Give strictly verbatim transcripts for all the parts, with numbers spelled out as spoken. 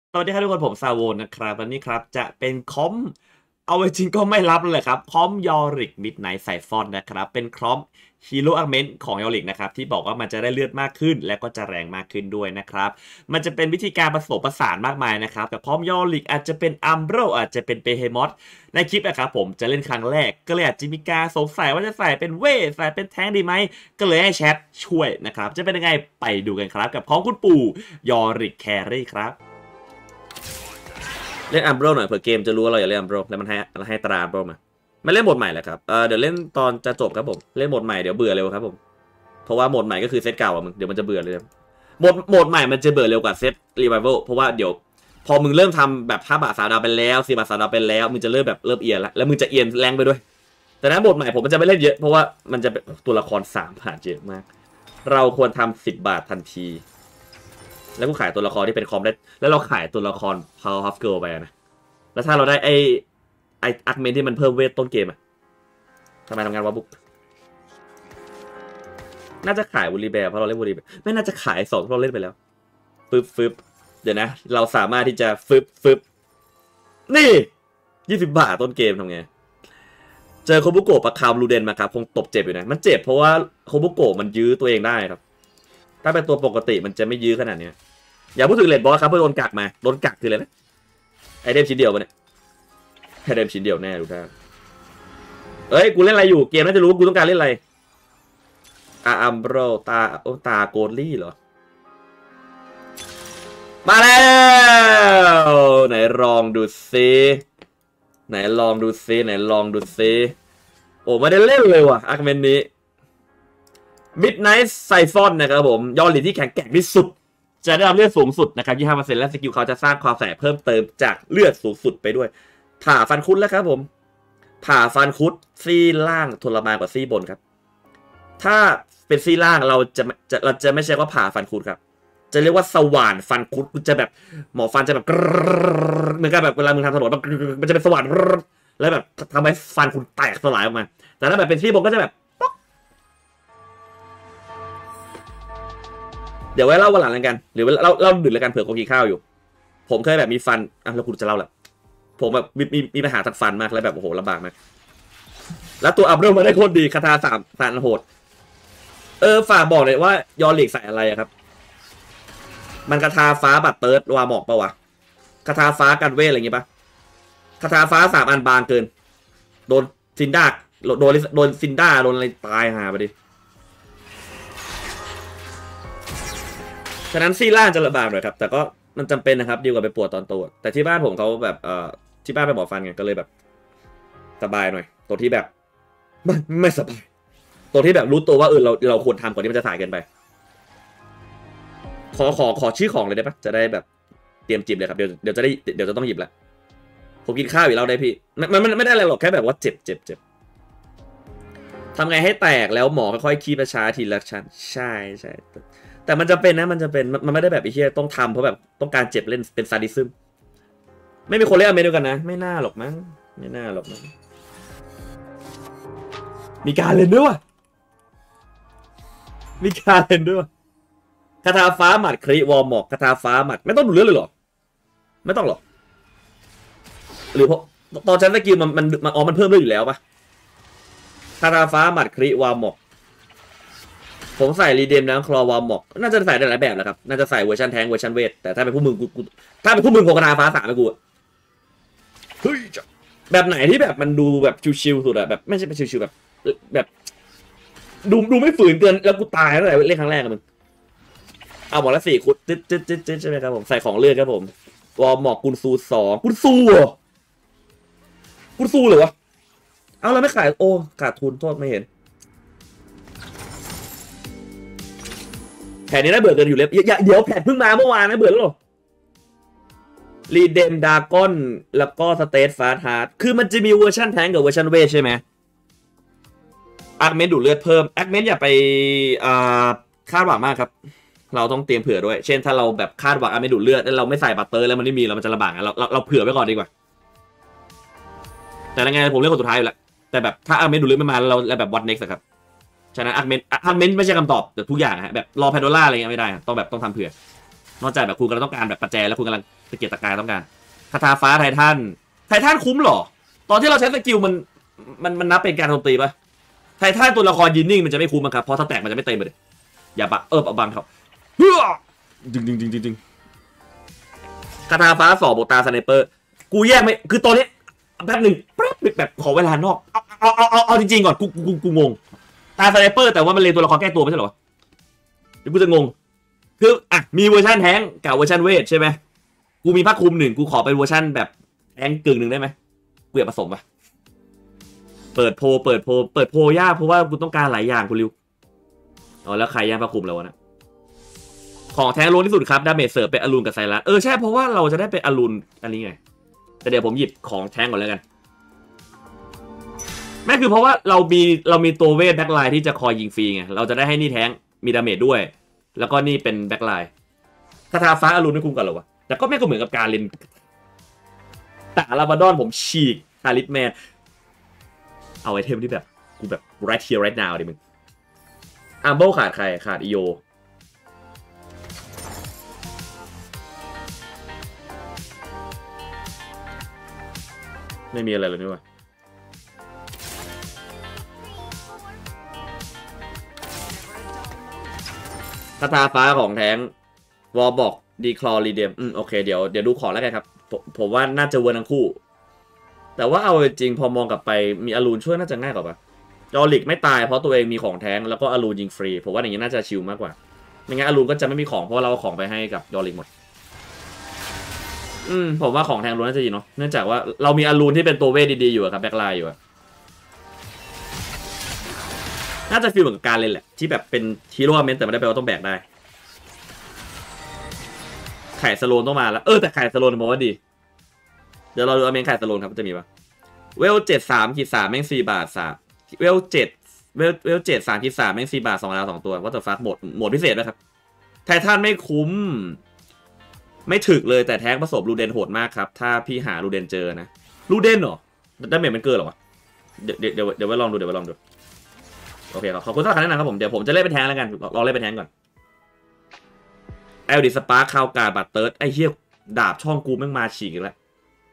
สวัสดีครับทุกคนผมซาโวนะครับวันนี้ครับจะเป็นคอมเอาจริงก็ไม่รับเลยครับคอมยอริกมิดไนท์ไซฟอนนะครับเป็นคอมฮีโร่อาร์เมนต์ของยอริกนะครับที่บอกว่ามันจะได้เลือดมากขึ้นและก็จะแรงมากขึ้นด้วยนะครับมันจะเป็นวิธีการผสมผสานมากมายนะครับแต่คอมยอริกอาจจะเป็นอัมโบรอาจจะเป็นเปเฮมอสในคลิปนะครับผมจะเล่นครั้งแรกก็เลยอาจจะมีการสงสัยว่าจะใส่เป็นเวทใส่เป็นแท้งดีไหมก็เลยให้แชทช่วยนะครับจะเป็นยังไงไปดูกันครับกับของคุณปู่ยอริกแครี่ครับเล่นอัมโบรหน่อยเผื่อเกมจะรู้ว่าเราอยากเล่นอัมโบรแล้วมันให้ให้ตราอัมโบรมาไม่เล่นโหมดใหม่แหละครับเออเดี๋ยวเล่นตอนจะจบครับผมเล่นโหมดใหม่เดี๋ยวเบื่อเร็วครับผมเพราะว่าโหมดใหม่ก็คือเซตเก่าอะมึงเดี๋ยวมันจะเบื่อเลยโหมดโหมดใหม่มันจะเบื่อเร็วกว่าเซตรีไวเวลเพราะว่าเดี๋ยวพอมึงเริ่มทำแบบห้าบาทสามดาวไปแล้วสี่บาทสามดาวไปแล้วมึงจะเริ่มแบบเริ่มเอียนแล้วแล้วมึงจะเอียนแรงไปด้วยแต่นั้นโหมดใหม่ผมมันจะไม่เล่นเยอะเพราะว่ามันจะตัวละครสามบาทเยอะมากเราควรทำสิบบาททันทีแล้วกูขายตัวละครที่เป็นคอมได้แล้วเราขายตัวละคร Powerpuff Girl ไปนะแล้วถ้าเราได้ไอ้ไอ้อาร์คเมนที่มันเพิ่มเวทต้นเกมอะทำไมทำงานวะบุ๊กน่าจะขายวูลีแบร์เพราะเราเล่นวูลีแบร์ไม่น่าจะขายสองเพราะเราเล่นไปแล้วฟึบฟึบเดี๋ยวนะเราสามารถที่จะฟึบฟึบนี่ยี่สิบบาทต้นเกมทำไงเจอโคบุโกะประคามลูเดนมาครับคงตบเจ็บอยู่นะมันเจ็บเพราะว่าโคบุโกะมันยื้อตัวเองได้ครับถ้าเป็นตัวปกติมันจะไม่ยื้อขนาดนี้อย่าพูดถึงเลดบอสครับเพื่อโดนกักมาโดนกักคืออะไรนะไอเทมชิ้นเดียวปะเนี่ยไอเทมชิ้นเดียวแน่ดูท่าเอ้ยกูเล่นอะไรอยู่เกมน่าจะรู้กูต้องการเล่นอะไรอาอัมโบรตาโอตาโกลลี่เหรอมาแล้วไหนลองดูซิไหนลองดูซิไหนลองดูซิโอ้ไม่ได้เล่นเลยว่ะอาร์เมนนี้มิดไนท์ไซฟอนนะครับผมยอดหลีที่แข็งแกร่งที่สุดจะได้รับเลือดสูงสุดนะครับ ยี่สิบห้าเปอร์เซ็นต์ และสกิลเขาจะสร้างความแสบเพิ่มเติมจากเลือดสูงสุดไปด้วยผ่าฟันคุดแล้วครับผมผ่าฟันคุดซี่ล่างทรมานกว่าซี่บนครับถ้าเป็นซี่ล่างเราจะจะเราจะไม่ใช่ว่าผ่าฟันคุดครับจะเรียกว่าสว่านฟันคุดจะแบบหมอฟันจะแบบเหมือนกับแบบเวลามึงทำถนนมันจะเป็นสว่านแล้วแบบทำให้ฟันคุณแตกสลายออกมาแต่ถ้าแบบเป็นซี่บนก็จะแบบเดี๋ยวไว้เล่าวันหลังกันหรือเล่าเล่าดึกแล้วกันเผื่อคนกินข้าวอยู่ผมเคยแบบมีฟันอ่ะแล้วคุณจะเล่าแหละผมแบบมีมีมีปัญหาทางฟันมากแล้วแบบโอ้โหลำบากมากแล้วตัวอัพเดทมาได้โคตรดีคาถาสามสารโหดเออฝากบอกเลยว่ายอริกใส่อะไรครับมันคาถาฟ้าบัตเติร์ดวาหมอกปะวะคาถาฟ้ากันเวทอะไรอย่างงี้ปะคาถาฟ้าสามอันบางเกินโดนซินด้าโดนโดนซินด้าโดนอะไรตายหาไปดิฉะนั้นซีล่างจะระบาดหน่อยครับแต่ก็มันจำเป็นนะครับดีกว่าไปปวดตอนโตแต่ที่บ้านผมเขาแบบเอ่อที่บ้านไปหมอฟันไงก็เลยแบบสบายหน่อยตัวที่แบบไม่ไม่สบายตัวที่แบบรู้ตัวว่าเออเราเราควรทำก่อนที่มันจะสายเกินไปขอขอขอชื่อของเลยได้ปะจะได้แบบเตรียมจิบเลยครับเดี๋ยวเดี๋ยวจะได้เดี๋ยวจะต้องหยิบแล้วผมกินข้าวอยู่แล้วได้พี่มันมันไม่ได้อะไรหรอกแค่แบบว่าเจ็บเจ็บเจ็บทำไงให้แตกแล้วหมอค่อยๆคีบช้าทีละชั้นใช่ใช่แต่มันจะเป็นนะมันจะเป็นมันไม่ได้แบบไอ้เหี้ยต้องทำเพราะแบบต้องการเจ็บเล่นเป็นซาดิซึมไม่มีคนเล่นอเมริกันนะไม่น่าหรอกมั้งไม่น่าหรอกมั้งมีการเล่นด้วยวะมีการเล่นด้วยคาถาฟ้าหมัดคริวอลหมอกคาถาฟ้าหมัดไม่ต้องดูเรื่องเลยหรอไม่ต้องหรอกหรือเพราะตอนชั้นสกิลมันมันมันอ๋อมันเพิ่มเรื่องอยู่แล้วปะคาถาฟ้าหมัดคริวอลหมอกผมใส่รีเดมนะคลอวอลหมอกน่าจะใส่ได้หลายแบบแหละครับน่าจะใส่เวอร์ชันแทงเวอร์ชันเวทแต่ถ้าเป็นผู้มึงกูถ้าเป็นผู้มึงของคาถาฟ้าสามไปกูเฮ้ยแบบไหนที่แบบมันดูแบบชิวๆสุดอะแบบไม่ใช่เป็นชิวๆแบบแบบดูดูไม่ฝืนเกินแล้วกูตายตั้งแต่เล่นครั้งแรกอะมึงเอาหมดละสี่คุดจึ๊ดจึ๊ดจึ๊ดจึ๊ดใช่ไหมครับผมใส่ของเลือดครับผมวอลหมอกกุนซูสองกุนซูเหรอกุนซูเหรอวะเอาเราไม่ขายโอ้ขาดทุนโทษไม่เห็นแผ่นนี้น่าเบื่อเกินอยู่เลยอย่าเดี๋ยวแผ่นเพิ่งมาเมื่อวานนะเบื่อแล้วหรอรีเดมดากอนแล้วก็สเตทฟาสฮาร์ดคือมันจะมีเวอร์ชันแทงกับเวอร์ชันเวทใช่ไหมอาร์เมนดูดเลือดเพิ่มอาร์เมนอย่าไปคาดหวังมากครับเราต้องเตรียมเผื่อด้วยเช่นถ้าเราแบบคาดหวังอาร์เมนดูดเลือดแล้วเราไม่ใส่บัตเตอร์แล้วมันไม่มีเรามันจะลำบากเราเราเราเผื่อไว้ก่อนดีกว่าแต่ยังไงผมเลือกคนสุดท้ายอยู่แล้วแต่แบบถ้าอาร์เมนดูดเลือดไม่มาเราแบบวัดเน็กซ์ครับฉะนั้นอาร์เมนอาร์เมนไม่ใช่คำตอบแต่ทุกอย่างฮะแบบรอแพนโดล่าอะไรเงี้ยไม่ได้ต้องแบบต้องทำเผื่อนอกจากแบบคุณกำลังต้องการแบบปัจจัยแล้วคุณกำลังตะเกียกตะกายต้องการคาถาฟ้าไททันไททันคุ้มหรอตอนที่เราใช้สกิลมันมันมันนับเป็นการโจมตีปะไททันตัวละครยืนนิ่งมันจะไม่คุ้มครับเพราะถ้าแตกมันจะไม่เต็มเลยอย่าบะเออเอาบังเขาเฮ้อดึงดึงดึงดึงดึงคาถาฟ้าสองบวกตาสไนเปอร์กูแยกไม่คือตอนนี้แป๊บหนึ่งแป๊บแบบขอเวลานอกเอาเอาเอาเอาจริงๆก่อนกูกูกูงงตาสไนเปอร์แต่ว่ามันเลนตัวละครแก้ตัวไม่ใช่หรอเดี๋ยวกูจะงงคืออ่ะมีเวอร์ชันแท้งกับเวอร์ชันเวทใช่ไหมกูมีผ้าคลุมหนึ่งกูขอเป็นเวอร์ชันแบบแท้งกึ่งหนึ่งได้ไหมกูอยากผสมปะเปิดโพเปิดโพเปิดโพยากเพราะว่ากูต้องการหลายอย่างกูริวอ๋อแล้วใครย่างผ้าคลุมแล้วนะของแท้งล้วนที่สุดครับดาเมจเสิร์ฟเป็นอลูนกับไซรัสเออใช่เพราะว่าเราจะได้เป็นอลูนอันนี้ไงแต่เดี๋ยวผมหยิบของแท้งก่อนแล้วกันแม่คือเพราะว่าเรามีเรามีตัวเวทแบ็คไลน์ที่จะคอยยิงฟรีไงเราจะได้ให้นี่แท้งมีดาเมจด้วยแล้วก็นี่เป็นแบ็คไลน์คาถาฟ้าอลูนไม่คุ้มกันหรอวะแต่ก็ไม่ก็เหมือนกับการเล่นแต่ลาบาดอนผมฉีกคาริสแมนเอาไอเทมที่แบบกูแบบ right here right now ดิมึงอาร์เบิลขาดใครขาดอีโยไม่มีอะไรเลยนี่วะคาถาฟ้าของแท้งวอลบอกดีคลอรีเดียมอืมโอเคเดี๋ยวเดี๋ยวดูของแล้วกันครับผมผมว่าน่าจะเวิร์นทั้งคู่แต่ว่าเอาจริงพอมองกลับไปมีอลูนช่วยน่าจะง่ายกว่าปะยอริกไม่ตายเพราะตัวเองมีของแท้งแล้วก็อลูนยิงฟรีผมว่าอย่างนี้น่าจะชิลมากกว่าไม่งั้นอลูนก็จะไม่มีของเพราะเราเอาของไปให้กับยอริกหมดอืมผมว่าของแท้งล้วนน่าจะดีเนาะเนื่องจากว่าเรามีอลูนที่เป็นตัวเวทดีๆอยู่ครับแบ็คไลน์อยู่อะน่าจะฟีลเหมือนกับการเล่นแหละที่แบบเป็นฮีโร่เมนแต่ไม่ได้แปลว่าต้องแบกได้ไข่สโลนต้องมาแล้วเออแต่ไข่สโลนบอกว่าดีเดี๋ยวเราดูอเมนไข่สโลนครับจะมีปะเวลเจ็ดสามขีดสามแม่งสี่บาทสามเวลเจ็ดเวลเวลเจ็ดสามขีดสามแม่งสี่บาทสองดาวสองตัวว่าแต่ฟักหมดหมดพิเศษด้วยครับไททันไม่คุ้มไม่ถึกเลยแต่แท้งผสมลูเดนโหดมากครับถ้าพี่หาลูเดนเจอนะลูเดนเหรอดาเมจมันเกินหรอวะเดี๋ยวเดี๋ยวเดี๋ยวไว้ลองดูเดี๋ยวไว้ลองดูโอเคขอบคุณสำหรับคำแนะนำครับผมเดี๋ยวผมจะเล่นเป็นแท้งแล้วกันลองเล่นเป็นแท้งก่อนเอลดิสปาร์คคาวการ์บัตเติร์ดไอ้เหี้ยดาบช่องกูแม่งมาฉีกอีกแล้ว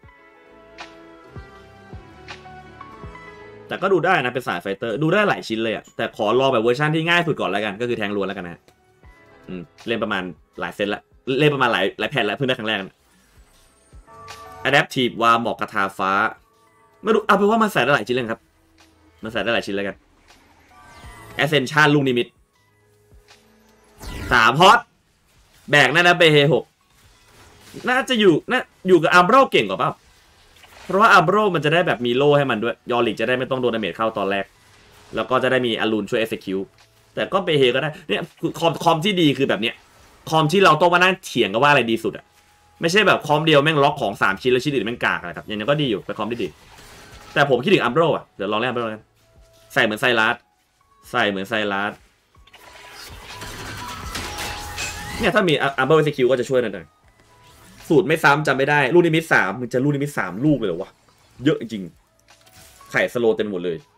แต่ก็ดูได้นะเป็นสายไฟเตอร์ดูได้หลายชิ้นเลยอะแต่ขอรอแบบเวอร์ชันที่ง่ายสุดก่อนแล้วกันก็คือแทงล้วนแล้วกันนะอืมเล่นประมาณหลายเซตละเล่นประมาณหลายหลายแผ่นแล้วเพิ่งได้ครั้งแรก Adaptive วาหมอกกระทาฟ้าไม่รู้เอาเป็นว่ามันใส่ได้หลายชิ้นเลยครับมันใส่ได้หลายชิ้นแล้วกัน Ascension ลูกนิมิตสามฮอตแบกน่าจะเบเฮหกน่าจะอยู่น่าอยู่กับอัมโบรเก่งกว่าเปล่าเพราะว่าอัมโบรมันจะได้แบบมีโล่ให้มันด้วยยอริกจะได้ไม่ต้องโดนดาเมจเข้าตอนแรกแล้วก็จะได้มีอลูนช่วย execute แต่ก็เบเฮก็ได้เนี่ยคอมคอมที่ดีคือแบบเนี้ยคอมที่เราต้องมานั่งเถียงกันว่าอะไรดีสุดอะไม่ใช่แบบคอมเดียวแม่งล็อกของสามชิ้นแล้วชิ้นอื่นแม่งกากอะไรครับอย่างนี้ก็ดีอยู่เป็นคอมที่ดีแต่ผมคิดถึงอัมโบรอะเดี๋ยวลองเล่นอัมโบรกันใส่เหมือนไซรัสใส่เหมือนไซรัสเนี่ยถ้ามีอัมเบอร์เซคิวก็จะช่วยหน่อยสูตรไม่ซ้ำจำไม่ได้ลูกนิมิตสามมันจะลูกนิมิตสามลูกเลยเหรอวะเยอะจริงไข่สโลเต็มหมดเลย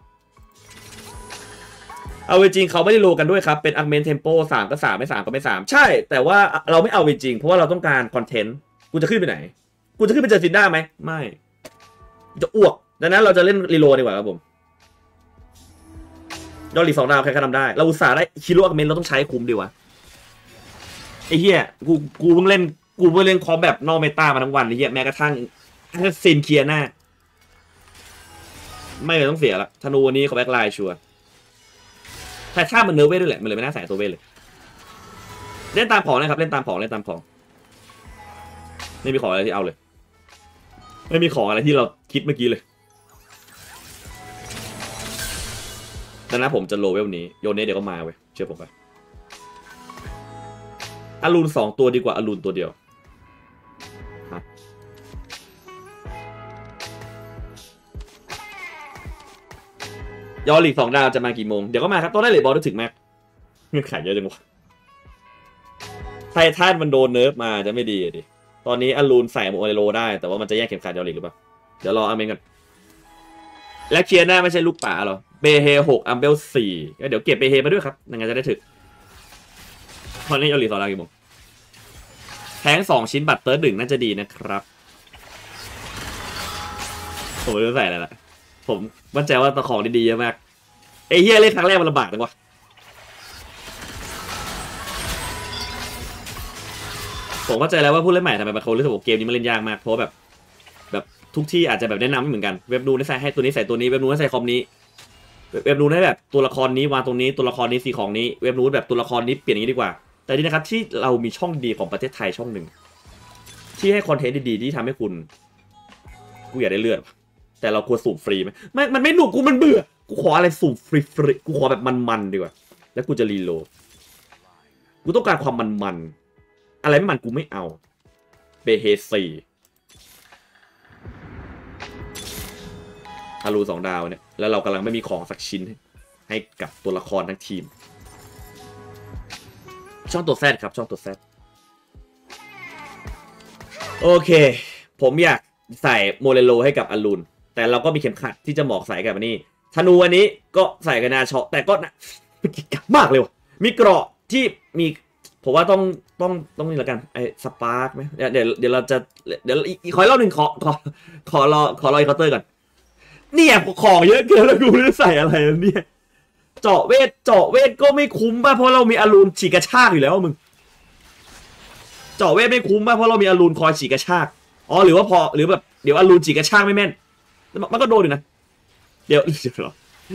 เอาจริงเขาไม่ได้โลกันด้วยครับเป็นอักเมนเทมโปสามก็สามไม่สามก็ไม่สามใช่แต่ว่าเราไม่เอาจริงเพราะว่าเราต้องการคอนเทนต์กูจะขึ้นไปไหนกูจะขึ้นไปเจอซินด้าไหมไม่จะอ้วกดังนั้นเราจะเล่นรีโลดีกว่าครับผมยอดรีสองดาวใครก็ทำได้เราอุตส่าห์ได้คิโลอักเมนเราต้องใช้คุ้มดีวะไอ้เหี้ยกูกูเพิ่งเล่นกูเพิ่งเล่นคอมแบบนอกเมตามาทั้งวันไอ้เหี้ยแม้กระทั่งซินเคลียร์หน้าไม่เลยต้องเสียละธนูวันนี้เขาแบ็คไลน์ชัวร์แต่ถ้ามันเนื้อเวทด้วยแหละมันเลยไม่น่าใส่ตัวเวทเลยเล่นตามของนะครับเล่นตามของเล่นตามของไม่มีของอะไรที่เอาเลยไม่มีของอะไรที่เราคิดเมื่อกี้เลยดังนั้นผมจะโลเวลนี้โยนเนสเดี๋ยวก็มาเว้ยเชื่อผมไปอลูนสองตัวดีกว่าอลูนตัวเดียวยอริกสองดาวจะมากี่โมงเดี๋ยวก็มาครับต้องได้เลยบอลได้ถึงแม็กเงื่อนไขเยอะจังวะไททันมันโดนเนิร์ฟมาจะไม่ดีดิตอนนี้อลูนใส่โมเอโรได้แต่ว่ามันจะแยกเข็มขัดยอริกหรือเปล่าเดี๋ยวรออเมนกันและเคียร์หน้าไม่ใช่ลูกป่าหรอเบเฮหกอัมเบลสี่เดี๋ยวเก็บเบเฮมาด้วยครับยังไงจะได้ถึงตอนนี้ยอริกสองดาวกี่โมงแทงสองชิ้นบัตรเติร์ดหนึ่งน่าจะดีนะครับผมไม่รู้ใส่อะไรละผมมั่นใจว่าตะของดีๆเยอะมากไอ้เฮียเล่นครั้งแรกมันลำบากจังวะผมเข้าใจแล้วว่าผู้เล่นใหม่ทำไมบางคนรู้สึกว่าเกมนี้มันเล่นยากมากเพราะแบบแบบทุกที่อาจจะแบบแนะนำไม่เหมือนกันเว็บดูให้ใส่ให้ตัวนี้ใส่ตัวนี้เว็บดูให้ใส่คอมนี้เว็บดูให้แบบตัวละครนี้วางตรงนี้ตัวละครนี้สีของนี้เว็บดูแบบตัวละครนี้เปลี่ยนอย่างนี้ดีกว่าแต่นี่นะครับที่เรามีช่องดีของประเทศไทยช่องหนึ่งที่ให้คอนเทนต์ดีๆที่ทำให้คุณกูอยากได้เลือดแต่เราควรสูบฟรีไหมไม่มันไม่หนุกกูมันเบื่อกูขออะไรสูบฟรีฟรีกูขอแบบมันๆดีกว่าแล้วกูจะรีโหลดกูต้องการความมันๆอะไรไม่มันกูไม่เอาเบเฮซีฮารูสองดาวเนี่ยแล้วเรากำลังไม่มีของสักชิ้นให้กับตัวละครทั้งทีมช่องตัวแซดครับช่องตัวแซดโอเคผมอยากใส่โมเรโลให้กับอลูนแต่เราก็มีเข็มขัดที่จะหมอกใส่กับอันนี้ธนูอันนี้ก็ใส่กับนาชอแต่ก็นะกิกมากเลยว่ะมีเกราะที่มีผมว่าต้องต้องต้องนี่ละกันไอ้สปาร์กไหมเดี๋ยวเดี๋ยวเราจะเดี๋ยวอีกขอเล่าหนึ่งขอขอขอรอขอรออีกเคาน์เตอร์ก่อนเนี่ยของเยอะเกินแล้วกูไม่รู้ใส่อะไรเนี่ยเจาะเวทเจาะเวทก็ไม่คุ้มป่ะเพราะเรามีอลูนฉีกกระชากอยู่แล้วมึงเจาะเวทไม่คุ้มป่ะเพราะเรามีอลูนคอยฉีกกระชากอ๋อหรือว่าพอหรือแบบเดี๋ยวอลูนฉีกกระชากไม่แม่นมันก็โดนอยู่นะเดี๋ยวเดี๋ยวหรอ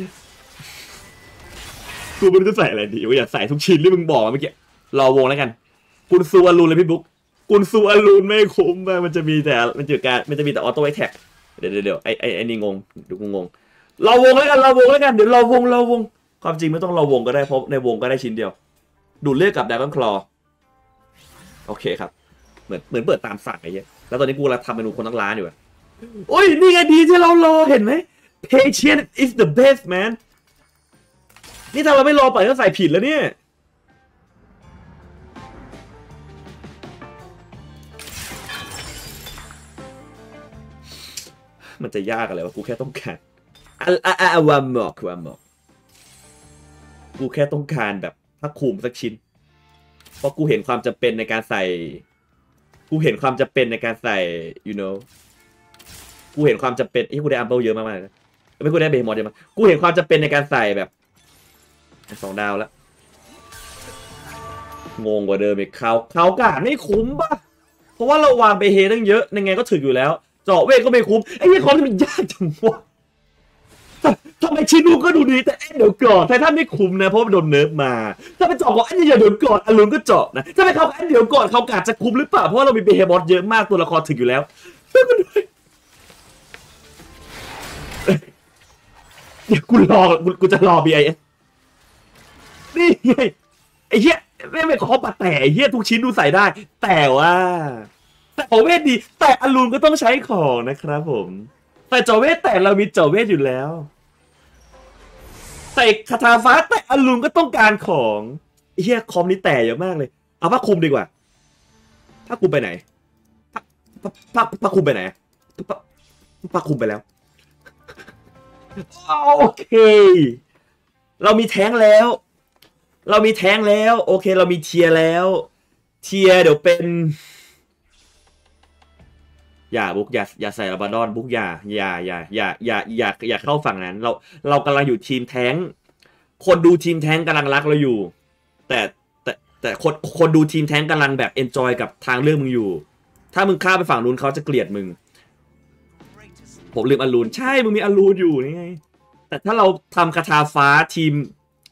กูไม่รู้จะใส่อะไรดีว่าอยากใส่ทุกชิ้นที่มึงบอกเมื่อกี้รอวงแล้วกันกุนซูอลูนเลยพี่บุ๊กกุนซูอลูนไม่คุ้มป่ะมันจะมีแต่มันจะการมันจะมีแต่ออโต้ไอแท็กเดี๋ยวเดี๋ยวไอไอไอนี่งงดูกูงงเราวงแล้วกันเราวงแล้วกันเดี๋ยวเราวงเราวงความจริงไม่ต้องเราวงก็ได้เพราะในวงก็ได้ชิ้นเดียวดูดเลือดกับดากอนคลอโอเคครับเหมือนเหมือนเปิดตามสั่งไอ้เงี้ยแล้วตอนนี้กูกำลังทำเมนูคนทั้งร้านอยู่อะโอ้ยนี่ไงดีที่เรารอเห็นไหม Patience is the best man นี่ถ้าเราไม่รอปล่อยก็ใส่ผิดแล้วเนี่ยมันจะยากอะไรวะกูแค่ต้องการอ่ะอ่ะอ่ะวามหมอกวามหมอกกูแค่ต้องการแบบผ้าคลุมสักชิ้นเพราะกูเห็นความจำเป็นในการใส่กูเห็นความจำเป็นในการใส่ you know กูเห็นความจำเป็นไอ้กูได้อัมเบิลเยอะมากๆเลยไม่กูได้เบย์มอดเยอะมากกูเห็นความจำเป็นในการใส่แบบสองดาวแล้วงงกว่าเดิมอีกเขาเขากาดไม่คุ้มป่ะเพราะว่าเราวางเบเฮตั้งเยอะยังไงก็ถึงอยู่แล้วเจาะเวทก็ไม่คุ้มไอ้ยี่ของที่มันยากจังวะทำไมชินูก็ดูดีแต่เดี๋ยวก่อนไททันไม่คุ้มนะเพราะโดนเนิร์ฟมาถ้าไปเจาะก่อนอันนี้อย่าโดนก่อนอลูนก็เจาะนะถ้าไปเขาอันเดี๋ยวก่อนเขากาดจะคุ้มหรือเปล่าเพราะว่าเรามีเบเฮมอสเยอะมากตัวละครถึงอยู่แล้วเดี๋ยวกูรอกูจะรอ บี ไอ เอส นี่ไงไอ้เหี้ยไม่ไม่ขอปะแต่ไอ้เหี้ยทุกชิ้นดูใส่ได้ แต่ว่าแต่ขอเวทดีแต่อลูนก็ต้องใช้ของนะครับผมแต่เจาเวทแต่เรามีเจาเวทอยู่แล้วแต่คาถาฟ้าแต่อลูนก็ต้องการของไอ้เหี้ยคอมนี้แต่เยอะมากเลยเอาผ้าคลุมดีกว่าผ้าคลุมไปไหนผ้าผ้าผ้าคลุมไปไหนผ้าผ้าคลุมไปแล้วโอเคเรามีแท้งแล้วเรามีแท้งแล้วโอเคเรามีเทียแล้วเทียเดี๋ยวเป็นอย่าบุ๊กอย่าอย่าใส่อาบาดอนบุ๊กอย่าอย่าอย่าอย่าอย่าอย่าอย่าเข้าฝั่งนั้นเราเรากำลังอยู่ทีมแท้งคนดูทีมแท้งกำลังรักเราอยู่แต่แต่แต่คนคนดูทีมแท้งกำลังแบบเอนจอยกับทางเรื่องมึงอยู่ถ้ามึงข้ามไปฝั่งนู้นเขาจะเกลียดมึงผมลืมอลูนใช่มึงมีอลูนอยู่นี่ไงแต่ถ้าเราทำคาถาฟ้าทีม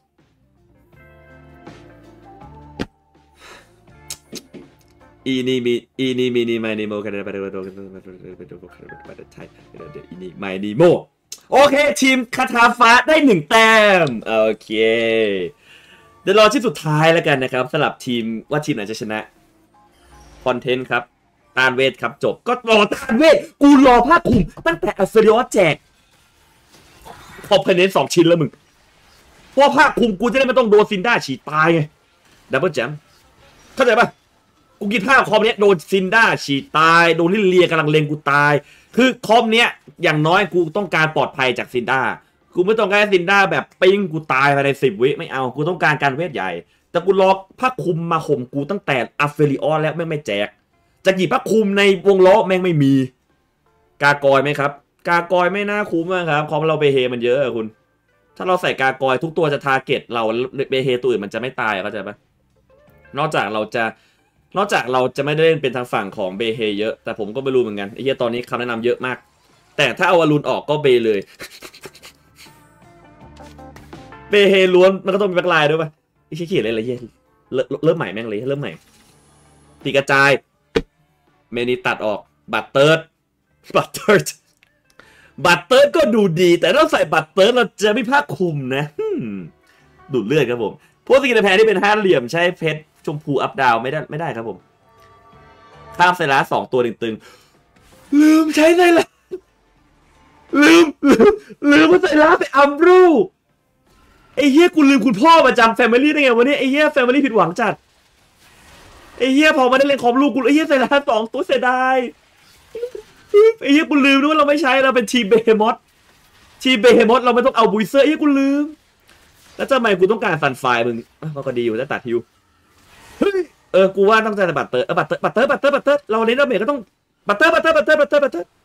อีนี่มีอีนี่มีนี่ไมนิโมกันไปดูไปดูไปดูไปดูไปดูไปดูไทยเดี๋ยวอีนี่ไมนิโมโอเคทีมคาถาฟ้าได้หนึ่งแต้มโอเคเดี๋ยวรอชิ้นสุดท้ายแล้วกันนะครับสำหรับทีมว่าทีมไหนจะชนะคอนเทนต์ครับตานเวทครับจบก็รอตานเวทกูรอผ้าคลุมตั้งแต่อัลเฟริออสแจกคอมเพนเนนต์สองชิ้นแล้วมึงเพราะผ้าคลุมกูจะได้ไม่ต้องโดนซินด้าฉีดตายไงดับเบิลแจมเข้าใจปะกูกินผ้าคอมเนี้ยโดนซินด้าฉีดตายโดนลิเลียกำลังเลงกูตายคือคอมเนี้ยอย่างน้อยกูต้องการปลอดภัยจากซินด้ากูไม่ต้องการซินด้าแบบปิ้งกูตายภายในสิบวิไม่เอากูต้องการการเวทใหญ่แต่กูรอผ้าคลุมมาข่มกูตั้งแต่อัลเฟริออสแล้วไม่ไม่แจกจะกี่พระคุมในวงล้อแม่งไม่มีกากอยไหมครับกากอยไม่น่าคุ้มครับของเราเบเฮมันเยอะอะคุณถ้าเราใส่กากอยทุกตัวจะทาร์เก็ตเราเบเฮตัวอื่นมันจะไม่ตายเข้าใจปะนอกจากเราจะนอกจากเราจะไม่ได้เล่นเป็นทางฝั่งของเบเฮเยอะแต่ผมก็ไม่รู้เหมือนกันไอ้เหี้ยตอนนี้คำแนะนำเยอะมากแต่ถ้าเอาอลูนออกก็เบเลยเบเฮล้วนมันก็ต้องมีแบ็คไลน์ด้วยปะไอ้เขียนอะไรเหี้ยเริ่มใหม่แม่งเลยเริ่มใหม่ตีกระจายเมนีตัดออกบัตเติร์ดบัตเติร์ดบัตเติร์ดก็ดูดีแต่ถ้าใส่บัตเติร์ดเราจะไม่ภาคคุมนะดูดเลือดครับผมพวกสกินแพนที่เป็นห้าเหลี่ยมใช้เพชรชมพูอัพดาวไม่ได้ไม่ได้ครับผมข้ามไซรัสสองตัวตึงๆลืมใช้ไซรัสลืมลืมลืมว่าไซรัสไปอัมรูไอ้เหี้ยกูลืมคุณพ่อประจำแฟมิลี่ได้ไงวันนี้ไอ้เหี้ยแฟมิลี่ผิดหวังจัดไอ้เหี้ยพอมาได้เล่นคอมลูกกูไอ้เหี้ยไซรัสสองตัวเสียดายไอ้เหี้ยกูลืมด้วยว่าเราไม่ใช้เราเป็นทีมเบเฮมอสทีมเบเฮมอสเราไม่ต้องเอาบุยเซอร์ไอ้เหี้ยกูลืมแล้วทำไมกูต้องการฟันไฟมึงมันก็ดีอยู่แล้วตัดฮิวเฮ้ยเออกูว่าต้องการบัตเตอร์บัตเตอร์บัตเตอร์บัตเตอร์บัตเตอร์เราเน้นดาเมจก็ต้องบัตเตอร์บัตเตอร์บัตเตอร์บัตเตอร์บัตเตอร์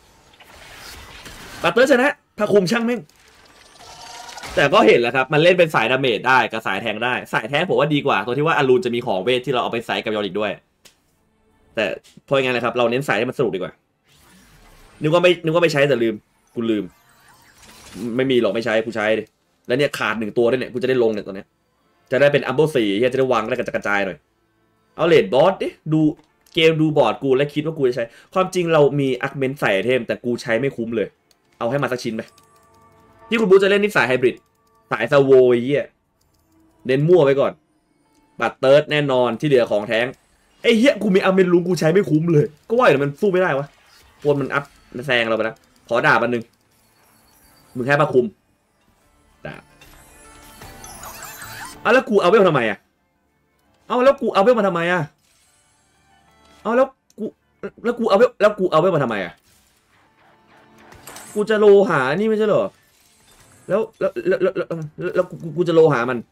บัตเตอร์ชนะถ้าคุมช่างแม่งแต่ก็เห็นแล้วครับมันเล่นเป็นสายดาเมจได้กับสายแทงได้สายแทงผมว่าดีกว่าตัวที่ว่าอลูนจะมีของเวทที่เราเอาไปใส่กับยอริกด้วยแต่พอยังไงนะครับเราเน้นสายให้มันสนุกดีกว่านึกว่าไม่นึกว่าไม่ใช้แต่ลืมกูลืมไม่มีหรอกไม่ใช้กูใช้ดิแล้วเนี่ยขาดหนึ่งตัวด้วยเนี่ยกูจะได้ลงเนี่ยตอนนี้จะได้เป็นอัมเบิลสี่จะได้วางได้กระจายหน่อยเอาเลดบอสดิดูเกมดูบอร์ดกูและคิดว่ากูจะใช้ความจริงเรามีอาร์คเมนต์ใส่ไอเทมแต่กูใช้ไม่คุ้มเลยเอาให้มาสักชิ้นไปที่คุณบูจะเล่นนี่สายไฮบริดสายซาโวเยี่ยเน้นมั่วไปก่อนบัตเติร์ดแน่นอนที่เหลือของแท้งไอ้เหี้ยกูมีอาร์เมนลุงกูใช้ไม่คุ้มเลยก็ว่าแต่มันสู้ไม่ได้วะพวกมันอัพแซงเราไปแล้วขอดาบอันนึงมึงแค่มาคุมดาบเอาแล้วกูเอาเวลทำไมอ่ะเอาแล้วกูเอาเวลมาทำไมอ่ะเอาแล้วกูแล้วกูเอาเวลแล้วกูเอาเวลมาทำไมอ่ะกูจะโลหานี่ไม่ใช่เหรอแล้วแล้วแล้วแล้วแล้วกูกูจะโลหามัน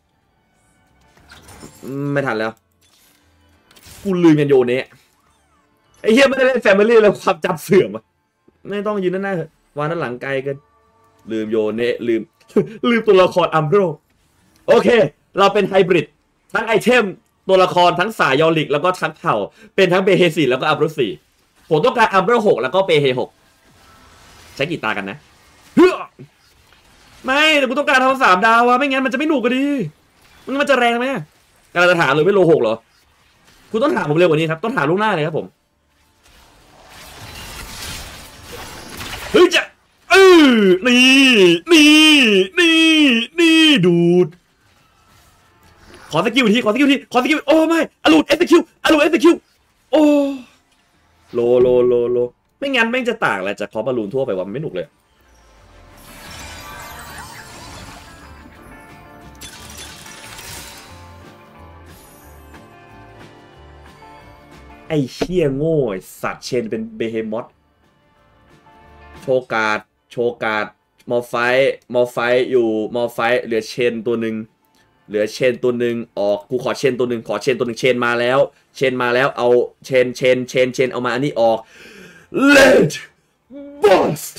ไม่ทันแล้วกูลืมกันโยเนะไอ้เหี้ยไม่ได้เล่นแฟมิลี่แล้วความจำเสื่อมอ่ะไม่ต้องยืนหน้าๆวางด้านหลังไกลเกินลืมโยเนะลืมลืมตัวละครอัมโบรโอเคเราเป็นไฮบริดทั้งไอเทมตัวละครทั้งสายยอริกแล้วก็ทั้งเผ่าเป็นทั้งเบเฮสี่แล้วก็อัมโบรสี่ผมต้องการอัมโบรหกแล้วก็เบเฮหกใช้กี่ตากันนะไม่แต่กูต้องการทำสามดาวอะไม่งั้นมันจะไม่หนุกกันดิมันมันจะแรงไหมกำลังจะถามเลยไม่โลหกเหรอคุณต้องถามผมเร็วกว่านี้ครับต้องถามล่วงหน้าเลยครับผมเฮ้ยจะเออนี่นี่นี่นี่ดูดขอสกิลทีขอสกิลทีขอสกิลโอ้ไม่อลูดเอสคิวอลูดเอสคิวโอ้โลโลโลโลไม่งั้นแม่งจะต่างอะไรจากคอปบอลลูนทั่วไปว่ามันไม่หนุกเลยไอ้เชี่ยโง่สัตว์เชนเป็นเบเฮมอสโชการ์ดโชการ์ดมอไฟมอไฟอยู่มอไฟเหลือเชนตัวหนึ่งเหลือเชนตัวหนึ่งออกกูขอเชนตัวหนึ่งขอเชนตัวหนึ่งเชนมาแล้วเชนมาแล้วเอาเชนเชนเชนเชนเอามาอันนี้ออก Let Bust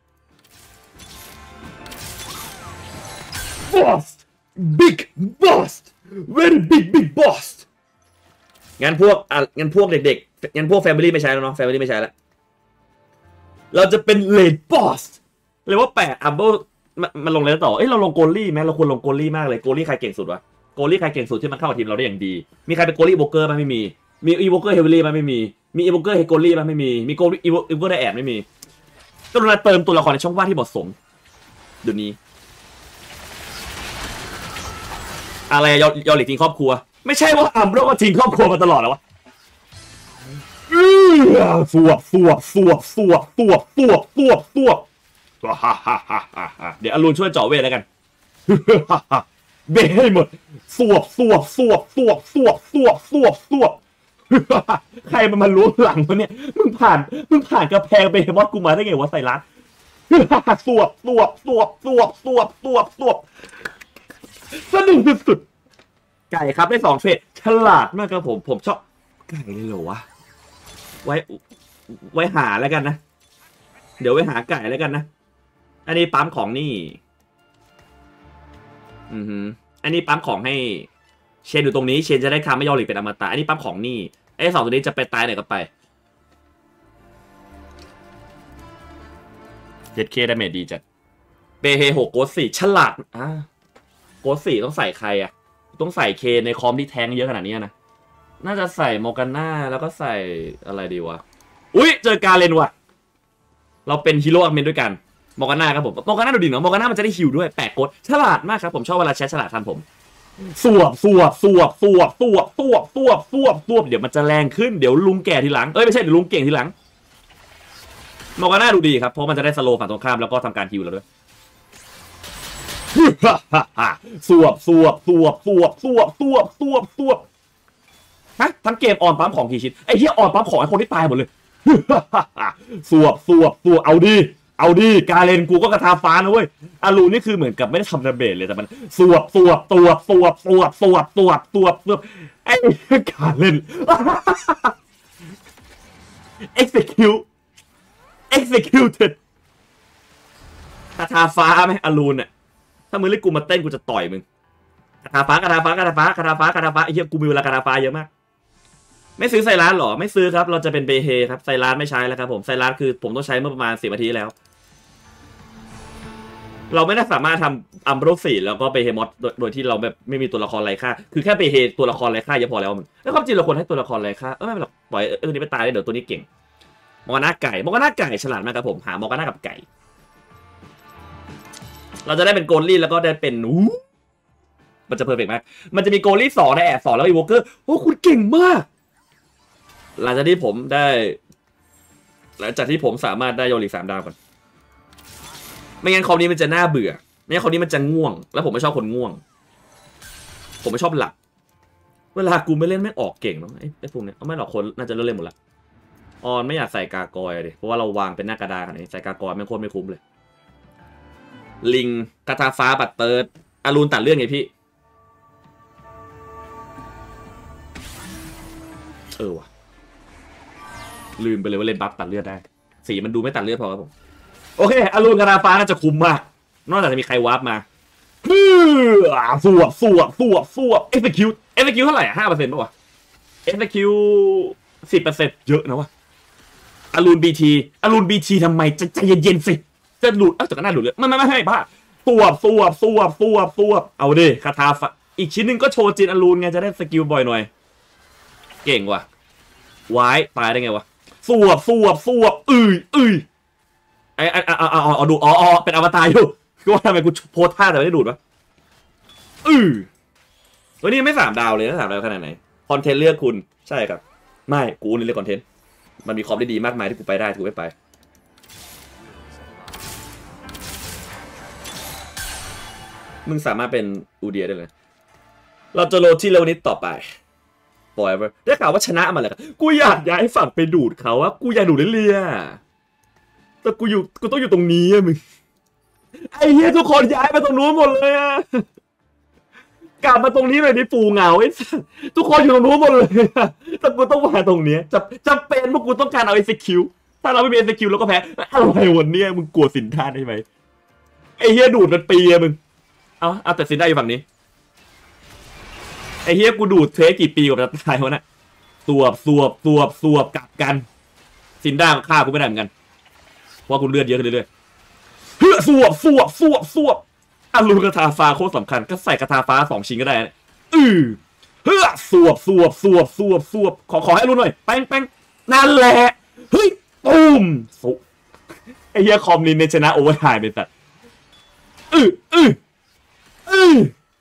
Bust Big Bust Very Big Big Bust งั้นพวกอ่ะงั้นพวกเด็กๆงั้นพวก Family ไม่ใช้แล้วเนาะ Family ไม่ใช้แล้วเราจะเป็น Late Boss เลยว่าแปะอัมเบิลมันลงเลยต่อเอ้ยเราลงโกลี่ไหมเราควรลงโกลี่มากเลยโกลี่ใครเก่งสุดวะโกลี่ใครเก่งสุดที่มันเข้าทีมเราได้อย่างดีมีใครเป็นโกลี่โบเกอร์ไหมไม่มีมีอีโบเกอร์เฮเวลี่ไหมไม่มีมีอีโบเกอร์เฮโกลี่ไหมไม่มีมีโกลี่อีโบเกอร์ไดแอดไม่มีก็เราเติมตัวละครในช่องว่างที่เหมาะสมเดี๋ยวนี้อะไรยอยอหลีกทิ้งครอบครัวไม่ใช่ว่าอัมเบิลก็ทิ้งครอบครัวมาตลอดแล้ววะสวบสวบสวบสวบสวบสวบสวบสวบเดี๋ยวอรุณช่วยเจาะเวทแล้วกันเบให้หมดสวบสวบสวบสวบสวบสวบสวบสวบใครมันมาล้วงหลังวะเนี่ยมึงผ่านมึงผ่านกระแพงเบย์มอสกูมาได้ไงวะไซรัสสวบสวบสวบสวบสวบสวบสวบสนุกสุดๆไก่ครับได้สองเฟสฉลาดมากครับผมผมชอบไก่เลยเหรอวะไว้ไว้หาแล้วกันนะเดี๋ยวไว้หาไก่แล้วกันนะอันนี้ปั๊มของนี่อือฮึอันนี้ปั๊มของให้เชนอยู่ตรงนี้เชนจะได้คาไม่ยอมหลีกเป็นอมตะอันนี้ปั๊มของนี่ไอ้สองตัวนี้จะไปตายไหนก็ไปเจ็ดเคดาเมจดีจัดเบเฮหกโกดสี่ฉลาดอ่ะโกดสี่ต้องใส่ใครอ่ะต้องใส่เคในคอมที่แทงเยอะขนาดนี้นะน่าจะใส่โมกาน่าแล้วก็ใส่อะไรดีวะอุ้ยเจอการเลนว่ะเราเป็นฮีโร่อักเมนด้วยกันโมกาน่าครับผมโมกาน่าดูดีเนาะโมกาน่ามันจะได้ฮิวด้วยแปะกดฉลาดมากครับผมชอบเวลาแชทฉลาดทันผมสวบสวบสวบสวบสวบสวบสวบสวบสวบเดี๋ยวมันจะแรงขึ้นเดี๋ยวลุงแก่ทีหลังเอ้ยไม่ใช่เดี๋ยวลุงเก่งทีหลังโมกาน่าดูดีครับเพราะมันจะได้สโลว์ฝั่งตรงข้ามแล้วก็ทำการฮิวเราด้วยสวบสวบสวบสวบสวบสวบสวบสวบฮะทั้งเกมออนปั๊มของกี่ชิ้นไอ้เหี้ยออนปั๊มของไอ้คนที่ตายหมดเลยสวบสวบสวบเอาดีเอาดีกาเลนกูก็กระทาฟ้านะเว้ยอารูนี่คือเหมือนกับไม่ได้ทำดาเมจเลยแต่มันสวบสวบสวบสวบสวบสวบสวบสวบสวบไอ้กาเลน execute executed กระทาฟ้าไหมอารูเนี่ยถ้ามึงเรียกกูมาเต้นกูจะต่อยมึงกระทาฟ้ากระทาฟ้ากระทาฟ้ากระทาฟ้ากระทาฟ้าไอ้เหี้ยกูมีเวลากระทาฟ้าเยอะมากไม่ซื้อไซร้านหรอไม่ซื้อครับเราจะเป็นเบเฮครับไซร้านไม่ใช้แล้วครับผมไซร้านคือผมต้องใช้เมื่อประมาณสิบนาทีแล้วเราไม่ได้สามารถทำอัมโบรสี่แล้วก็เบเฮมอสโดยที่เราแบบไม่มีตัวละครไร้ค่าคือแค่เบเฮตัวละครไร้ค่าเยอะพอแล้วมึงแล้วความจริงเราควรให้ตัวละครไร้ค่าเออไม่เป็นไรปล่อยเออนี่ไปตายเลยเดี๋ยวตัวนี้เก่งมอนาไก่มอนาไก่ฉลาดมากครับผมหามอนากับไก่เราจะได้เป็นโกลลี่แล้วก็ได้เป็นอู้มันจะเพอร์เฟกต์มากมันจะมีโกลลี่สองในแอบสองแล้วอีโวเกอร์โอ้คุณเก่งมากหลังจากที่ผมได้หลังจากที่ผมสามารถได้โยลิสามดาวก่อนไม่งั้นคอมนี้มันจะน่าเบื่อไม่งั้นคอมนี้มันจะง่วงแล้วผมไม่ชอบคนง่วงผมไม่ชอบหลับเวลากูไม่เล่นไม่ออกเก่งเนาะไอ้ไอ้พวกเนี้ยเอาไม่หรอกคนน่าจะเลิกเล่นหมดละออนไม่อยากใส่กากอยเลยเพราะว่าเราวางเป็นหน้ากระดาษนี่ใส่กากอยไม่โคตรไม่คุ้มเลยลิงกระทาฟ้าบัตเติร์ดอารูนตัดเรื่องไงพี่เออว่ะลืมไปเลยว่าเล่นบัฟตัดเลือดได้สีมันดูไม่ตัดเลือดพอครับผมโอเคอารูนกระทาฟ้าน่าจะคุ้มมากนอกจากจะมีใครวาร์ปมาสวบสวบสวบสวบ execute execute เท่าไหร่ห้าเปอร์เซ็นต์ป่ะวะ execute สิบเปอร์เซ็นต์เยอะนะวะอารูนบีทีอารูนบีทีทำไมจะใจเย็นๆสิจะหลุดเอ้าจากหน้าหลุดเลยไม่ไม่ไม่ให้บ้าสวบสวบสวบสวบสวบเอาดิคาถาฟ้าอีกชิ้นหนึ่งก็โชว์จินอารูนไงจะได้สกิลบ่อยหน่อยเก่งว่ะวายตายได้ไงวะสวบสวบสวบอืออือไอ้ไอ้เอาเอาเอาเอาดูอ๋ออ๋อเป็นอวตารอยู่ก็ว่าทำไมกูโพสท่าแต่ไม่ได้ดูดวะอือวันนี้ไม่สามดาวเลยนะสามดาวขนาดไหนคอนเทนต์เลือกคุณใช่ครับไม่กูนี่เลือกคอนเทนต์มันมีคอมได้ดีมากมายที่กูไปได้กูไม่ไปมึงสามารถเป็นอูเดียได้เลยเราจะโรที่เลวนิดต่อไปforever ได้ข่าวว่าชนะมาเลยครับกูอยากย้ายฝั่งไปดูดเขาอะกูอยากดูดเรื่อยๆแต่กูอยู่กูต้องอยู่ตรงนี้อะมึงไอ้เหี้ยทุกคนย้ายมาตรงนู้นหมดเลยอะกลับมาตรงนี้เลยดิปูเงาไอ้ทุกคนอยู่ตรงนู้นหมดเลยแต่กูต้องมาตรงนี้จะจำเป็นพวกกูต้องการเอาไอ้ execute ถ้าเราไม่มี execute เราก็แพ้อะไรวันนี้มึงกลัวสินค้าได้ไหมไอ้เหี้ยดูดเป็นปีอะมึงเอาเอาแต่สินได้อยู่ฝั่งนี้ไอ้เฮียกูดูดเทสกี่ปีกว่าจะตายวะนะสวบสวบสวบสวบกลับกันสินด้าฆ่ากูไม่ได้เหมือนกันเพราะกูเลือดเยอะขึ้นเรื่อยๆเฮ้ยสวบสวบสวบสวบอารูนกระทาฟ้าโคตรสำคัญก็ใส่กระทาฟ้าสองชิ้นก็ได้นะอือเฮ้ยสวบสวบสวบสวบสวบขอขอให้รู้หน่อยแป้งแป้งนั่นแหละเฮ้ยตูมสุไอ้เฮียคอมนี้ในชนะโอเวอร์ไทม์เป็นสัตว์อืออืออือ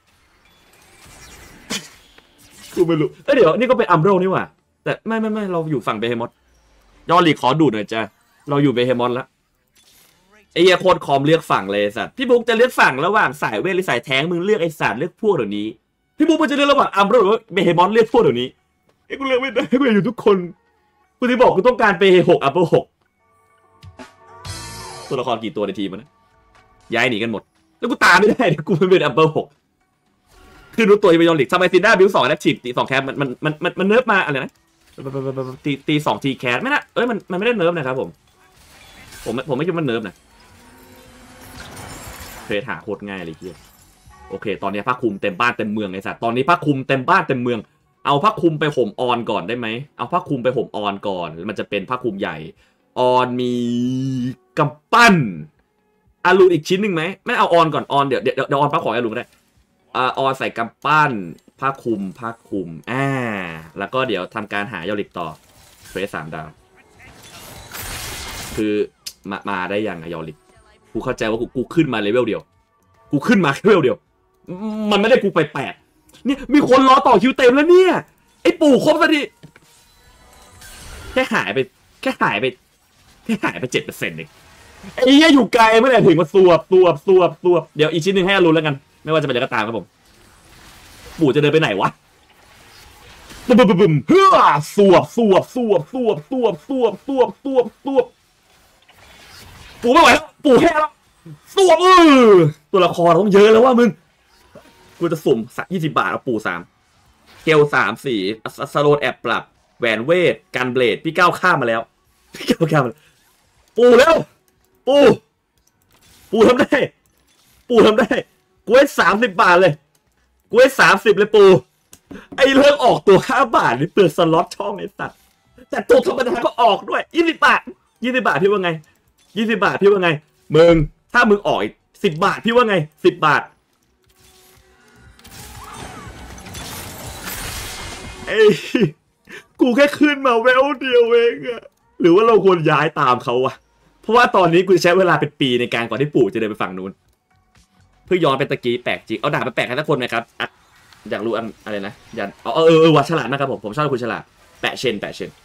กูไม่รู้เอ้ยเดี๋ยวนี่ก็เป็นอัมโบรนี่หว่าแต่ไม่ไม่ไม่เราอยู่ฝั่งเบเฮมอสยอดลีขอดูดหน่อยจ้ะเราอยู่เบเฮมอสแล้วไอ้เหี้ยโคตรคอมเลือกฝั่งเลยสัตว์พี่บุ๊กจะเลือกฝั่งระหว่างสายเวทหรือสายแท้งมึงเลือกไอ้สัตว์เลือกพวกเดี๋ยวนี้พี่บุ๊กมันจะเลือกระหว่างอัมโบรหรือเบเฮมอสเลือกพวกเดี๋ยวนี้ไอ้กูเลือกไม่ได้กูอยากอยู่ทุกคนกูที่บอกกูต้องการเบเฮหกอัมโบรหกตัวละครกี่ตัวในทีมมันนะย้ายหนีกันหมดแล้วกูตามไม่ได้กูเป็นอัมโบรหกคือรู้ตัวยังเป็นยอนลิกทำไมซินด้าบิวสองแอคทีฟตีสองแคปมันมันมันมันเนิร์ฟมาอะไรนะตีตีสองทีแคสไม่นะเอ้ยมันมันไม่ได้เนิร์ฟนะครับผมผมผมไม่คิดว่าเนิร์ฟนะเทรดหาโคตรง่ายเลยเฮียโอเคตอนนี้ผ้าคลุมเต็มบ้านเต็มเมืองไอ้สัตว์ตอนนี้ผ้าคลุมเต็มบ้านเต็มเมืองเอาผ้าคลุมไปห่มออนก่อนได้ไหมเอาผ้าคลุมไปห่มออนก่อนมันจะเป็นผ้าคลุมใหญ่ออนมีกำปั้นอารูอีกชิ้นหนึ่งไหมไม่เอาออนก่อนออนเดี๋ยวเดี๋ยวเดี๋ยวออนผ้าของอารูก็ได้อ่าออนใส่กำปั้นผ้าคลุมผ้าคลุมอ่าแล้วก็เดี๋ยวทำการหายอลิกต่อเฟสสามดาวคือมามาได้ยังอะยอลิกกูเข้าใจว่ากูกูขึ้นมาเลเวลเดียวกูขึ้นมาเลเวลเดียวมันไม่ได้กูไปแปดเนี่ยมีคนรอต่อคิวเต็มแล้วเนี่ยไอ้ปู่ครบสักทีแค่หายไปแค่หายไปแค่หายไปเจ็ดเปอร์เซ็นต์เองไอ้เหี้ยอยู่ไกลเมื่อไหร่ถึงมาสวบสวบสวบสวบเดี๋ยวอีกชิ้นหนึ่งให้อรุณแล้วกันไม่ว่าจะเป็นอะไรก็ตามครับผมปู่จะเดินไปไหนวะบึ้มบึ้มบึ้มเฮ้อสวบสวบสวบสวบสวบสวบสวบสวบสวบปู่ไม่ไหวแล้วปู่แห้แล้วสวบเออตัวละครต้องเยอะแล้วว่ามึงกูจะสุ่มสักยี่สิบบาทเอาปู่สามเกลสามสี่สโลนแอบปรับแหวนเวทกันเบลดพี่ก้าวข้ามมาแล้วพี่ก้าวข้ามมาปู่แล้วปู่ปู่ทำได้ปู่ทำได้กูให้สามสิบบาทเลยกูให้สามสิบเลยปู่ไอ้เรื่องออกตัวห้าบาทนี่เปลือกสล็อตช่องไอ้สัตว์แต่ตัวธรรมดาก็ออกด้วยยี่สิบบาทยี่สิบบาทพี่ว่าไงยี่สิบบาทพี่ว่าไงมึงถ้ามึงออกอีกสิบบาทพี่ว่าไงสิบบาทไอ้กูแค่ขึ้นมาแววเดียวเองอะหรือว่าเราควรย้ายตามเขาวะเพราะว่าตอนนี้กูใช้เวลาเป็นปีในการก่อนที่ปู่จะเดินไปฝั่งนู้นเพื่อย้อนไปตะกี้แปลกจริงเอาดาบไปแปะให้ทุกคนไหมครับอยากรู้อันอะไรนะยันเออเออเออวัดฉลาดนะครับผมผมชอบคุณฉลาดแปะเชนแปะเชน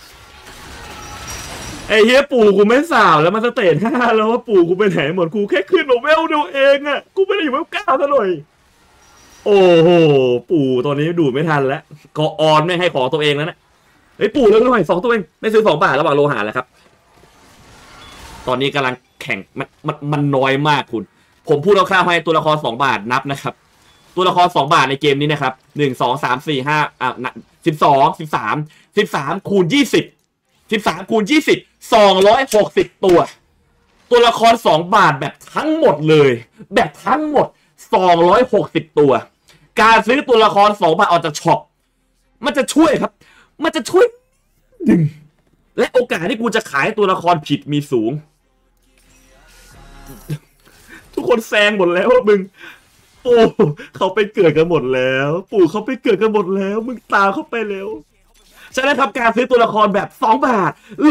ไอ้เฮียปู่กูไม่สาวแล้วมันสเตจห้าแล้วว่าปู่กูไปไหนหมดกูแค่ขึ้นมาเวลเดียวเองอะกูไม่ได้อยู่เวลเก้าซะหน่อยโอ้โหปู่ตอนนี้ดูไม่ทันแล้วก็ออนไม่ให้ของตัวเองแล้วนะเฮ้ยปู่เลิกหน่อยสองตัวเองไม่ซื้อสองบาทระหว่างโลหะแล้วครับตอนนี้กำลังแข่งมันมันมันน้อยมากคุณผมพูดคร่าวๆให้ตัวละครสองบาทนับนะครับตัวละครสองบาทในเกมนี้นะครับหนึ่งสองสามสี่ห้าอ่ะสิบสองสิบสามสิบสามคูณยี่สิบสิบสามคูณยี่สิบสองร้อยหกสิบตัวตัวละครสองบาทแบบทั้งหมดเลยแบบทั้งหมดสองร้อยหกสิบตัวการซื้อตัวละครสองบาทออกจากช็อปมันจะช่วยครับมันจะช่วยหนึ่งและโอกาสที่กูจะขายตัวละครผิดมีสูงทุกคนแซงหมดแล้วมึงปู่เขาไปเกิดกันหมดแล้วปู่เขาไปเกิดกันหมดแล้วมึงตามเขาไปเร็วฉันได้ทำการซื้อตัวละครแบบสองบาทโล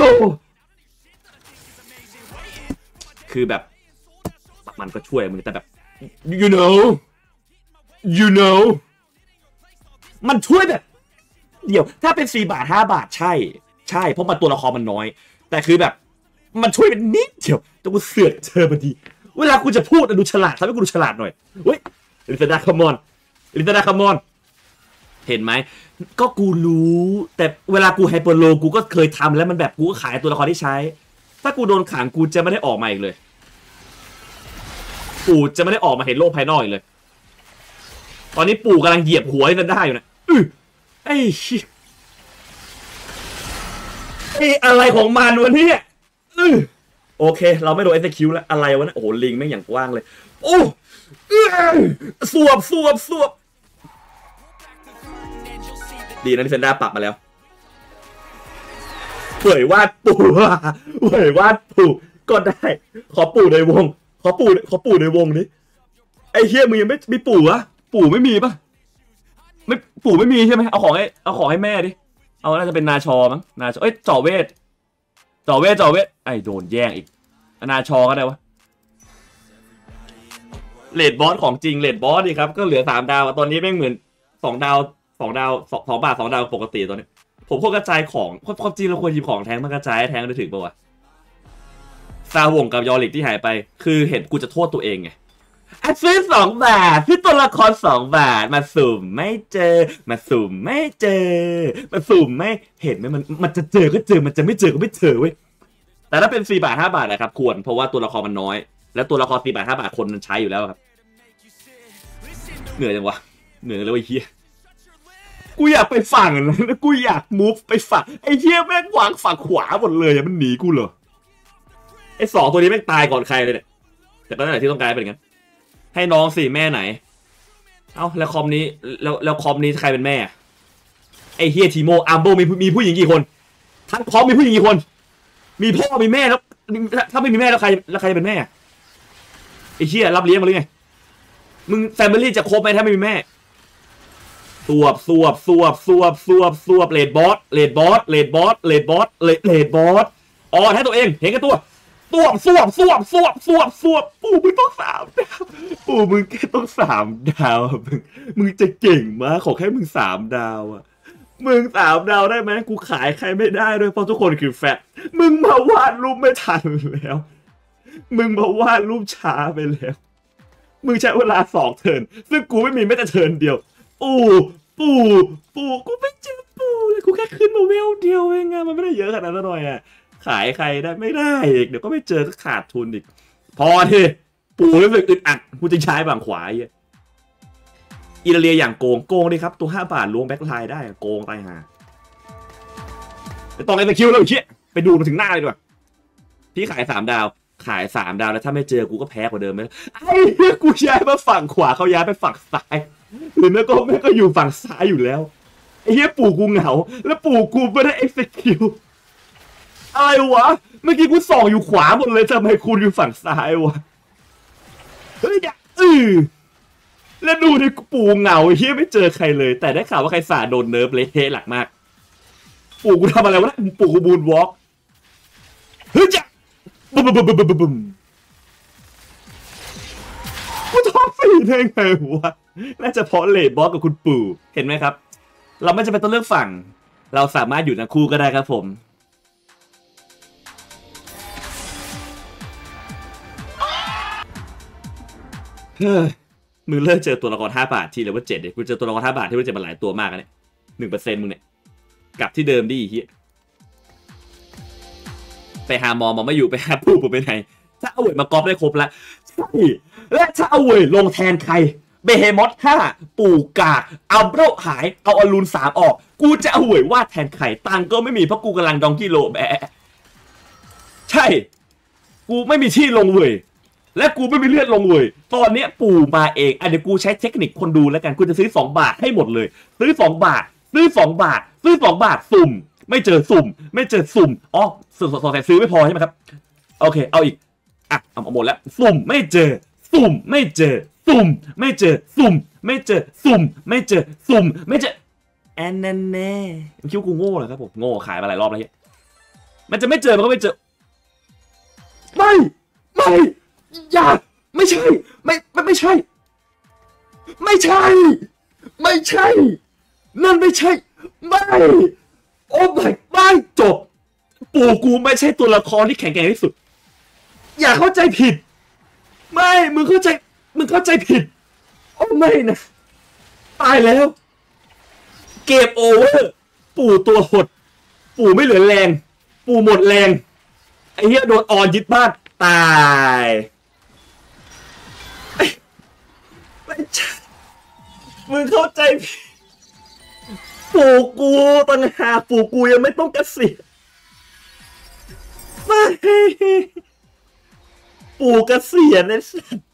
คือแบบมันก็ช่วยมึงแต่แบบ you know you know มันช่วยแบบเดี๋ยวถ้าเป็นสี่บาทห้าบาทใช่ใช่เพราะมันตัวละครมันน้อยแต่คือแบบมันช่วยเป็นนิดเดียวแต่กูเสือกเจอพอดีเวลากูจะพูดดูฉลาดทำให้กูดูฉลาดหน่อยเฮ้ยลิซาดาคัมอนลิซาดาคัมอนเห็นไหมก็กูรู้แต่เวลากูไฮเปอร์โลกูก็เคยทำแล้วมันแบบกูก็ขายตัวละครที่ใช้ถ้ากูโดนขังกูจะไม่ได้ออกมาอีกเลยปู่จะไม่ได้ออกมาเห็นโลกภายนอกอีกเลยตอนนี้ปู่กำลังเหยียบหัวลิซาดาอยู่นะอื้อไอ้ไอ้อะไรของมันวะเนี่ยอื้อโอเคเราไม่โดน เอส คิว แล้วอะไรวะนะโอ้โหลิงแม่งอย่างกว้างเลยโอ้สวบสวบสวบดีนะที่เซนด้าปรับมาแล้วเผยวาดปู่เผยวาดปู่ก็ได้ขอปู่ในวงขอปู่ขอปู่ในวงนี้ไอ้เฮียมึงยังไม่มีปู่วะปู่ไม่มีปะไม่ปู่ไม่มีใช่ไหมเอาของให้เอาของให้แม่ดิเอาน่าจะเป็นนาชอมั้งนาชอเอ้ยจ่อเวทจ่อเวทจ่อเวทไอ้โดนแย่งอีกนาชอก็ได้วะเลดบอสของจริงเลดบอสดิครับก็เหลือสามดาวตอนนี้แม่งเหมือนสองดาวสองดาวสองสองบาทสองดาวปกติตอนนี้ผมควรกระจายของความจริงเราควรหยิบของแทงมากระจายแทงได้ถึงป่าวะซาวงกับยอริกที่หายไปคือเห็นกูจะโทษตัวเองไงซื้อสองบาทซื้อตัวละครสองบาทมาสุ่มไม่เจอมาสุ่มไม่เจอมาสุ่มไม่เห็นไหมมันมันจะเจอก็เจอมันจะไม่เจอก็ไม่เจอเว้ยแต่ถ้าเป็นสี่บาทห้าบาทนะครับควรเพราะว่าตัวละครมันน้อยแล้วตัวละครสี่บาทห้าบาทคนมันใช้อยู่แล้วครับเหนื่อยจังวะเหนื่อยเลยไอ้เหี้ยกูอยากไปฝั่งนะกูอยากมูฟไปฝั่งไอ้เหี้ยแม่งวางฝั่งขวาหมดเลยมันหนีกูเหรอไอ้สองตัวนี้แม่งตายก่อนใครเลยเนี่ยแต่ก็นั่นแหละที่ต้องการเป็นอย่างนั้นให้น้องสิแม่ไหนเอ้าแล้วคอมนี้แล้วแล้วคอมนี้ใครเป็นแม่ไอ้เฮียทีโมอาร์โบมีมีผู้หญิงกี่คนทั้งคอมมีผู้หญิงกี่คนมีพ่อมีแม่แล้วถ้าไม่มีแม่แล้วใครแล้วใครเป็นแม่ไอ้เฮียรับเลี้ยงมาหรือไงมึงแฟมิลี่จะครบไหมถ้าไม่มีแม่สวบสวบสวบสวบสวบสวบเลดบอสเลดบอสเลดบอสเลดบอสเลดเลดบอสอ๋อให้ตัวเองเห็นกันตัวสวบสวบสวบสวบสวบสวบปู่มึงต้องสามดาวปู่มึงแค่ต้องสามดาวมึงมึงจะเก่งมากขอแค่มึงสามดาวอะมึงสามดาวได้ไหมกูขายใครไม่ได้ด้วยเพราะทุกคนคือแฟตมึงมาวาดรูปไม่ทันแล้วมึงมาวาดรูปช้าไปแล้วมึงใช้เวลาสองเทิร์นซึ่งกูไม่มีแม้แต่เทิร์นเดียวปู่ปู่ปู่กูไม่เจอปู่เลยกูแค่ขึ้นมาเวลเดียวเองอะมันไม่ได้เยอะขนาดนั้นหน่อยอะขายใครได้ไม่ได้อีกเดี๋ยวก็ไม่เจอก็ขาดทุนอีกพอทีปู่รู้สึกอึดอัดกูจะใช้ฝั่งขวาเยอะอิตาเลียอย่างโกงโกงดิครับตัวห้าบาทล้วงแบ็คไลน์ได้โกงตายห่าไปต้องไอ้ตะคิวแล้วไอ้เชี่ยไปดูมาถึงหน้าเลยดีกว่าพี่ขายสามดาวขายสามดาวแล้วถ้าไม่เจอกูก็แพ้กว่าเดิมไหมไอ้เหี้ยกูย้ายมาฝั่งขวาเขาย้ายไปฝั่งซ้ายหรือไม่ก็ไม่ก็อยู่ฝั่งซ้ายอยู่แล้วไอ้เหี้ยปู่กูเหงาแล้วปู่กูไม่ได้เอ็กซ์คิวอะไรวะเมื่อกี้กูส่องอยู่ขวาหมดเลยทำไมคุณอยู่ฝั่งซ้ายวะเฮ้ยอย่าอือแล้วดูดิปู่เหงาเฮียไม่เจอใครเลยแต่ได้ข่าวว่าใครสาโดนเนิร์ฟเละเทะหลักมากปู่กูทำอะไรวะนะปู่กูบูนวอล์กเฮ้ยจ้ะบึ้มบึ้มบึ้มบึ้มบึ้มกูท้องฝีได้ไงวะน่าจะเพราะเลดบอสกับคุณปู่เห็นไหมครับเราไม่จำเป็นต้องเลือกฝั่งเราสามารถอยู่ทั้งคู่ก็ได้ครับผมเฮ้ยมึงเลิกเจอตัวละครห้าบาทที่เลเวลเจ็ดเด็กกูเจอตัวละครห้าบาทที่เลเวลเจ็ดมาหลายตัวมากนะเนี่ยหนึ่งเปอร์เซ็นต์มึงเนี่ยกลับที่เดิมดิเฮียไปหาหมอหมอไม่อยู่ไปหาปู่ปู่ไปไหนถ้าเอาเวทมากรอบได้ครบแล้วใช่และถ้าเอาเวทลงแทนใครเบเฮมอสห้าปู่กาเอาโบรหายเอาอลูนสามออกกูจะเอาเวทวาดแทนใครตังก็ไม่มีเพราะกูกำลังดองกิโลแบะใช่กูไม่มีที่ลงเวยและกูไม่มีเลือดลงเลยตอนนี้ปู่มาเองอ่ะเดี๋ยวกูใช้เทคนิคคนดูแล้วกันกูจะซื้อสองบาทให้หมดเลยซื้อสองบาทซื้อสองบาทซื้อสองบาทสุ่มไม่เจอสุ่มไม่เจอสุ่มอ๋อสองแต่ซื้อไม่พอใช่ไหมครับโอเคเอาอีกอ่ะเอาหมดแล้วสุ่มไม่เจอสุ่มไม่เจอสุ่มไม่เจอสุ่มไม่เจอสุ่มไม่เจอสุ่มไม่เจอแอนนั่นแน่คิดว่ากูโง่เหรอครับผมโง่ขายมาหลายรอบแล้วเฮียมันจะไม่เจอมันก็ไม่เจอไม่ไม่อย่าไม่ใช่ไม่ไม่ไม่ใช่ไม่ใช่ไม่ใช่นั่นไม่ใช่ไม่โอ้ไม่ไม่จบปู่กูไม่ใช่ตัวละครที่แข็งแกร่งที่สุดอย่าเข้าใจผิดไม่มึงเข้าใจมึงเข้าใจผิดโอ้ไม่นะตายแล้วเกมโอเวอร์ปู่ตัวหดปู่ไม่เหลือแรงปู่หมดแรงไอ้เหี้ยโดนออนยึดบ้านตายไม่ใช่มึงเข้าใจผิดปู่กูต่างหากปู่กูยังไม่ต้องเกษียณไม่ปู่เกษียณไอ้สัส